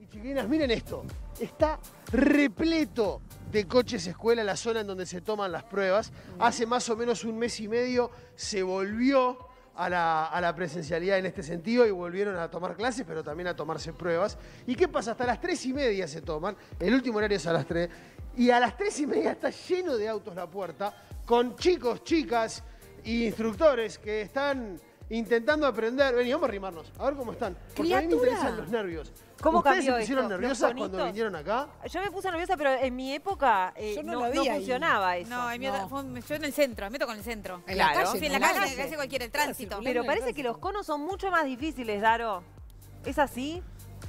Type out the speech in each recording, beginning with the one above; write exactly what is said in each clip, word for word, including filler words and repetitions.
Y chiquilinas, miren esto. Está repleto de coches escuela la zona en donde se toman las pruebas. Hace más o menos un mes y medio se volvió a la, a la presencialidad en este sentido y volvieron a tomar clases, pero también a tomarse pruebas. ¿Y qué pasa? Hasta las tres y media se toman. El último horario es a las tres. Y a las tres y media está lleno de autos la puerta con chicos, chicas e instructores que están intentando aprender. Vení, vamos a arrimarnos. A ver cómo están. Porque ¡Criatura! a mí me interesan los nervios. ¿Cómo ¿Ustedes cambió se pusieron esto? nerviosas ¿Los cuando bonitos? vinieron acá? Yo me puse nerviosa, pero en mi época eh, Yo no no, lo vi no ahí. funcionaba eso. No, en mi No. otra- fue- yo en el centro, me toco en el centro. En la Claro. calle. Sí, en no la en calle, que hace cualquier el tránsito. circulando Pero en el parece que tránsito. los conos son mucho más difíciles, Daro. ¿Es así?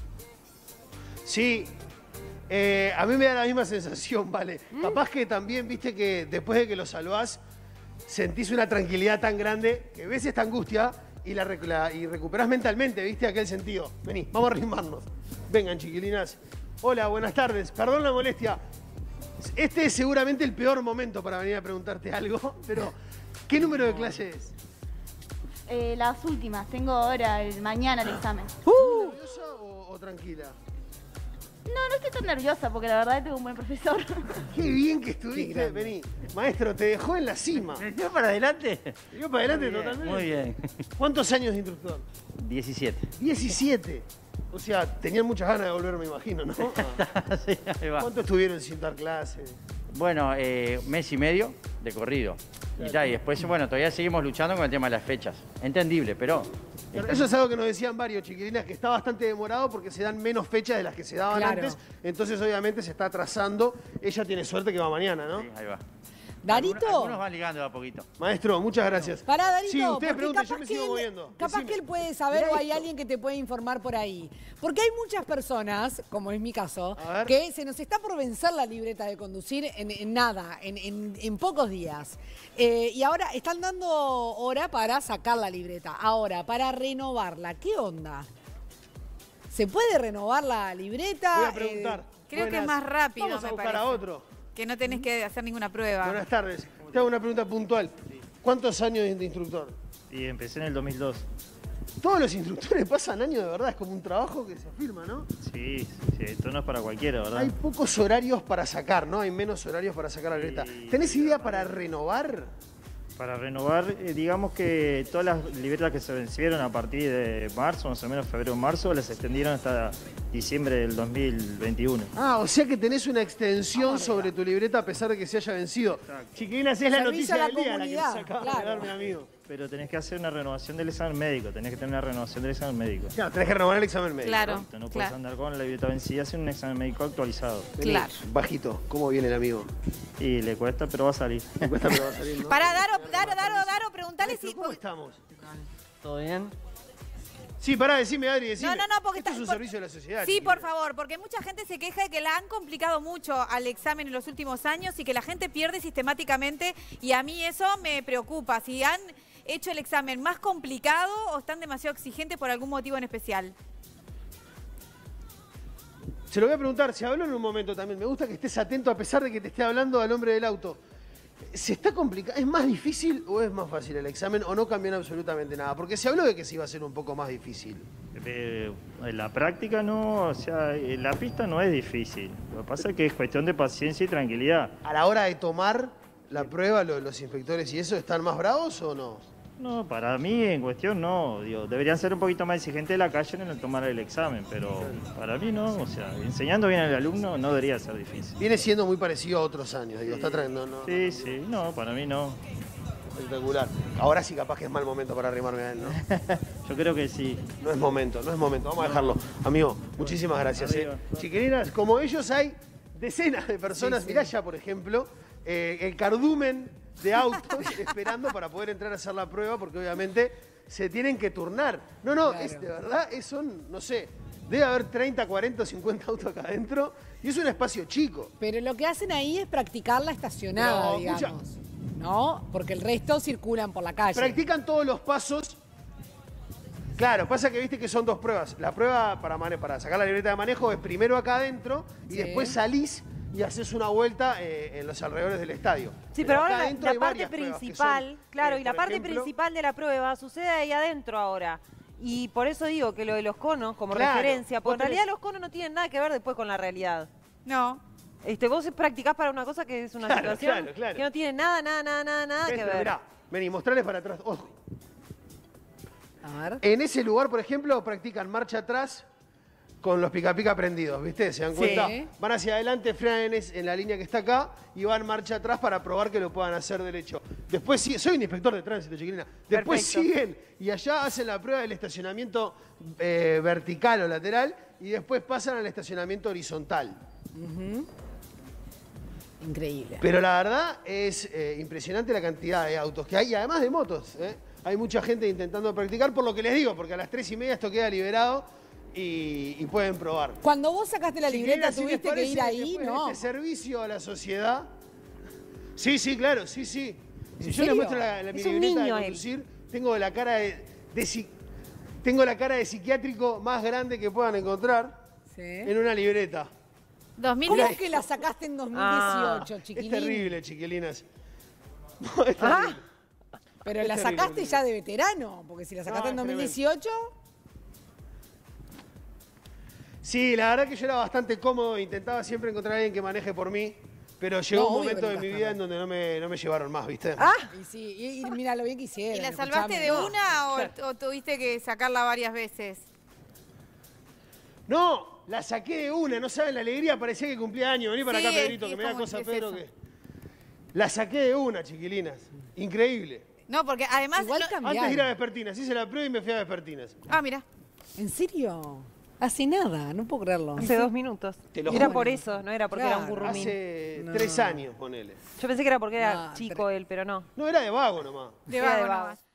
Sí. Eh, a mí me da la misma sensación, ¿vale? ¿Mm? Capaz que también, viste, que después de que lo salvás, sentís una tranquilidad tan grande que ves esta angustia y la, rec- la- y recuperás mentalmente, viste, aquel sentido. Vení, vamos a arrimarnos. Vengan, chiquilinas. Hola, buenas tardes. Perdón la molestia. Este es seguramente el peor momento para venir a preguntarte algo, pero ¿qué número de clase es? Eh, las últimas, tengo ahora, el mañana el examen. ¿Nerviosa o, o tranquila? No, no estoy tan nerviosa porque la verdad tengo un buen profesor. Qué bien que estuviste. Vení, maestro, te dejó en la cima. ¿Me dio para adelante? Te dio para adelante Muy bien, totalmente. Muy bien. ¿Cuántos años de instructor? diecisiete. diecisiete. O sea, tenían muchas ganas de volver, me imagino, ¿no? Ah. Sí, ahí va. ¿Cuánto estuvieron sin dar clase? Bueno, eh, mes y medio de corrido. Y, ta, y después, bueno, todavía seguimos luchando con el tema de las fechas. Entendible, pero... Pero eso es algo que nos decían varios, chiquilinas, que está bastante demorado porque se dan menos fechas de las que se daban Claro. antes. Entonces, obviamente, se está atrasando. Ella tiene suerte que va mañana, ¿no? Sí, ahí va. Darito. Algunos, algunos van ligando de a poquito. Maestro, muchas gracias. Pará, Darito, Sí, ustedes porque pregunten, yo capaz me que sigo él- moviendo. Capaz Decime. que él puede saber Mirá o hay esto. alguien que te puede informar por ahí. Porque hay muchas personas, como es mi caso, A ver. que se nos está por vencer la libreta de conducir en, en nada, en, en- en pocos días. Eh, y ahora están dando hora para sacar la libreta. Ahora, para renovarla, ¿qué onda? ¿Se puede renovar la libreta? Voy a Eh, preguntar. Creo que es Buenas. más rápido, Vamos a me buscar parece. a otro. Que no tenés que hacer ninguna prueba. Buenas tardes. Te hago una pregunta puntual. ¿Cuántos años de instructor? Y empecé en el dos mil dos. Todos los instructores pasan años de verdad, es como un trabajo que se firma, ¿no? Sí, sí, esto no es para cualquiera, ¿verdad? Hay pocos horarios para sacar, ¿no? Hay menos horarios para sacar la libreta. Sí. ¿Tenés idea para renovar? Para renovar, eh, digamos que todas las libretas que se vencieron a partir de marzo, más o menos febrero o marzo, las extendieron hasta diciembre del dos mil veintiuno. Ah, o sea que tenés una extensión sobre tu libreta a pesar de que se haya vencido. Exacto. Chiquilinas, es la Servicio noticia a la del día la que comunidad, nos acaba claro. de dar mi amigo. Pero tenés que hacer una renovación del examen médico, tenés que tener una renovación del examen médico. Claro, tenés que renovar el examen médico. Claro. ¿no? Entonces, no claro. puedes andar con la libreta vencida sin un examen médico actualizado. Vení, Claro. Bajito, ¿cómo viene el amigo? Y le cuesta, pero va a salir. Me cuesta, pero va a salir, ¿no? Para Daro, Daro, Daro, Daro, preguntale Maestro, si... ¿cómo estamos? ¿Todo bien? Sí, pará, decime, Adri, decime. No, no, no, porque Esto está- es un por- servicio de la sociedad. Sí, chiquilina. por favor, porque mucha gente se queja de que la han complicado mucho al examen en los últimos años y que la gente pierde sistemáticamente y a mí eso me preocupa. Si han hecho el examen más complicado o están demasiado exigentes por algún motivo en especial. Se lo voy a preguntar, se habló en un momento también. Me gusta que estés atento a pesar de que te esté hablando al hombre del auto. ¿Se está complicando? ¿Es más difícil o es más fácil el examen o no cambian absolutamente nada? Porque se habló de que se iba a ser un poco más difícil. Eh, en la práctica no, o sea, en la pista no es difícil. Lo que pasa es que es cuestión de paciencia y tranquilidad. A la hora de tomar la prueba, lo- los inspectores y eso, ¿están más bravos o no? No, para mí en cuestión no. Digo, deberían ser un poquito más exigentes de la calle en el tomar el examen, pero para mí no. O sea, enseñando bien al alumno no debería ser difícil. Viene siendo muy parecido a otros años, digo, está trayendo, ¿no? Sí, sí, no, para mí no. Espectacular. Ahora sí capaz que es mal momento para arrimarme a él, ¿no? Yo creo que sí. No es momento, no es momento. Vamos a dejarlo. Amigo, muchísimas gracias. ¿eh? arriba. Chiquilinas, como ellos hay decenas de personas. Sí, sí. Mirá ya, por ejemplo, eh, el cardumen de autos esperando para poder entrar a hacer la prueba porque obviamente se tienen que turnar. No, no, Claro. es de verdad, es, son, no sé, debe haber treinta, cuarenta, cincuenta autos acá adentro y es un espacio chico. Pero lo que hacen ahí es practicar la estacionada, Pero, escucha. digamos. ¿No? Porque el resto circulan por la calle. Practican todos los pasos. Claro, pasa que viste que son dos pruebas. La prueba para, mane- para sacar la libreta de manejo es primero acá adentro y Sí. después salís y haces una vuelta eh, en los alrededores del estadio. Sí, pero, acá ahora la, adentro la hay parte varias pruebas que principal, son, claro, eh, y la por parte ejemplo, principal de la prueba sucede ahí adentro ahora. Y por eso digo que lo de los conos, como Claro, referencia, porque en vos tenés- realidad los conos no tienen nada que ver después con la realidad. No. Este, vos practicás para una cosa que es una Claro, situación claro, claro. que no tiene nada, nada, nada, nada, nada que Esto, ver. mirá, vení, mostrarles para atrás. Ojo. A ver. En ese lugar, por ejemplo, practican marcha atrás con los pica pica prendidos, ¿viste? ¿Se dan Sí. cuenta? Van hacia adelante, frenan en, es- en la línea que está acá y van marcha atrás para probar que lo puedan hacer derecho. Después sí, soy un inspector de tránsito, chiquilina. Después Perfecto. siguen y allá hacen la prueba del estacionamiento eh, vertical o lateral y después pasan al estacionamiento horizontal. Increíble. Pero la verdad es eh, impresionante la cantidad de autos que hay y además de motos. ¿eh? Hay mucha gente intentando practicar, por lo que les digo, porque a las tres y media esto queda liberado y, y pueden probar. Cuando vos sacaste la libreta, Chiquilinas, si les tuviste que parece, ir ahí, después de ¿no? Este servicio a la sociedad. Sí, sí, claro, sí, sí. Si ¿En yo les serio? muestro la, la mi Es un libreta niño de él. conducir, tengo la cara de, de psi- tengo la cara de psiquiátrico más grande que puedan encontrar Sí. en una libreta. dos mil ¿Cómo Mirá, es que la sacaste en dos mil Ah, dieciocho, Es chiquilín? terrible, chiquilinas. No, es Ah, terrible. Pero Es la terrible, sacaste Lili. ya de veterano, porque si la sacaste No, en es dos mil tremendo. dieciocho, Sí, la verdad que yo era bastante cómodo, intentaba siempre encontrar a alguien que maneje por mí, pero llegó No, un obvio momento que de no mi estás vida en donde no me, no me llevaron más, ¿viste? ah, y sí, y, y mira lo bien que hicieron. ¿Y la salvaste escuchame. de una o, o tuviste que sacarla varias veces? No, la saqué de una, no saben la alegría, parecía que cumplía años. Vení para Sí, acá, es- Pedrito, es que me da como- cosa, es Pedro, eso. que... La saqué de una, chiquilinas. Increíble. No, porque además... Igual no- cambiaron. Antes de ir a Vespertinas, hice la prueba y me fui a Vespertinas. Ah, mira. ¿En serio? Hace nada, no puedo creerlo. hace dos minutos. Te lo Era juro. por eso, no era porque era un Claro. burrumín. Hace No. tres años, ponele. Yo pensé que era porque era No, chico tre- él, pero no. No, era de vago nomás. De Era de vago vago. nomás.